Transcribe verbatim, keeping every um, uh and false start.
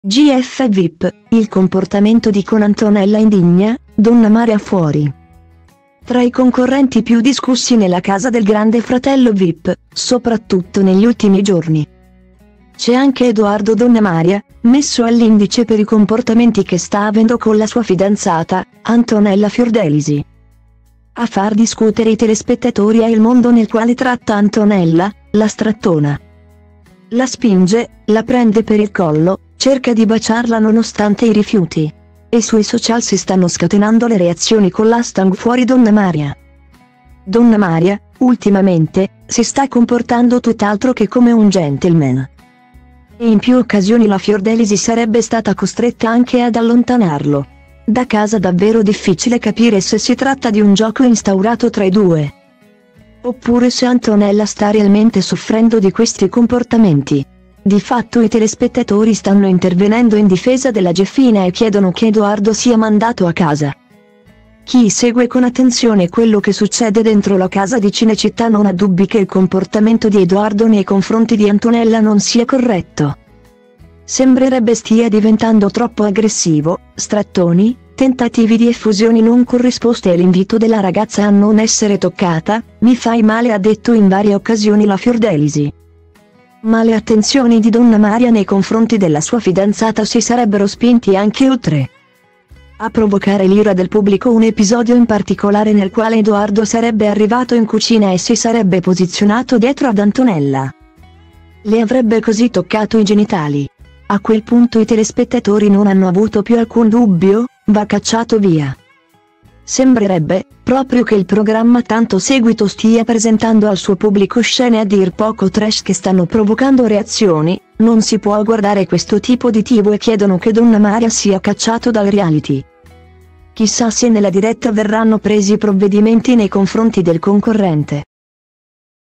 G F V I P, il comportamento di con Antonella indigna, Donna Maria fuori. Tra i concorrenti più discussi nella casa del Grande Fratello V I P, soprattutto negli ultimi giorni, c'è anche Edoardo Donnamaria, messo all'indice per i comportamenti che sta avendo con la sua fidanzata, Antonella Fiordelisi. A far discutere i telespettatori è il modo nel quale tratta Antonella, la strattona. La spinge, la prende per il collo, cerca di baciarla nonostante i rifiuti. E sui social si stanno scatenando le reazioni con l'hashtag fuori Donnamaria. Donnamaria, ultimamente, si sta comportando tutt'altro che come un gentleman. E in più occasioni la Fiordelisi sarebbe stata costretta anche ad allontanarlo da casa. Davvero difficile capire se si tratta di un gioco instaurato tra i due, oppure se Antonella sta realmente soffrendo di questi comportamenti. Di fatto i telespettatori stanno intervenendo in difesa della Geffina e chiedono che Edoardo sia mandato a casa. Chi segue con attenzione quello che succede dentro la casa di Cinecittà non ha dubbi che il comportamento di Edoardo nei confronti di Antonella non sia corretto. Sembrerebbe stia diventando troppo aggressivo, strattoni, tentativi di effusioni non corrisposte e l'invito della ragazza a non essere toccata. Mi fai male, ha detto in varie occasioni la Fiordelisi. Ma le attenzioni di Donnamaria nei confronti della sua fidanzata si sarebbero spinti anche oltre a provocare l'ira del pubblico. Un episodio in particolare nel quale Edoardo sarebbe arrivato in cucina e si sarebbe posizionato dietro ad Antonella. Le avrebbe così toccato i genitali. A quel punto i telespettatori non hanno avuto più alcun dubbio: va cacciato via. Sembrerebbe proprio che il programma tanto seguito stia presentando al suo pubblico scene a dir poco trash che stanno provocando reazioni. Non si può guardare questo tipo di tivù e chiedono che Donnamaria sia cacciato dal reality. Chissà se nella diretta verranno presi provvedimenti nei confronti del concorrente.